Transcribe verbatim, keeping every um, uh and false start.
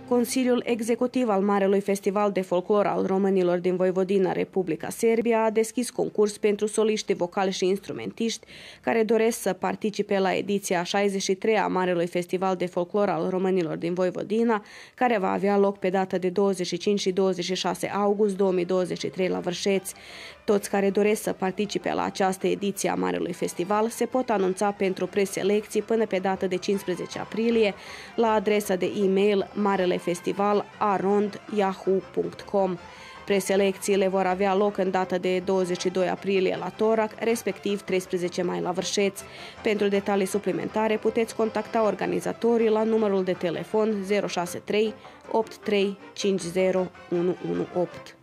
Consiliul Executiv al Marelui Festival de Folclor al Românilor din Voivodina, Republica Serbia, a deschis concurs pentru soliști vocali și instrumentiști care doresc să participe la ediția a șaizeci și treia a Marelui Festival de Folclor al Românilor din Voivodina, care va avea loc pe data de douăzeci și cinci și douăzeci și șase august două mii douăzeci și trei la Vârșeț. Toți care doresc să participe la această ediție a Marelui Festival se pot anunța pentru preselecții până pe data de cincisprezece aprilie la adresa de e-mail marelefestival arond yahoo punct com. Preselecțiile vor avea loc în data de douăzeci și doi aprilie la Torac, respectiv treisprezece mai la Vârșeț. Pentru detalii suplimentare puteți contacta organizatorii la numărul de telefon zero șase trei opt trei cinci zero unu unu opt.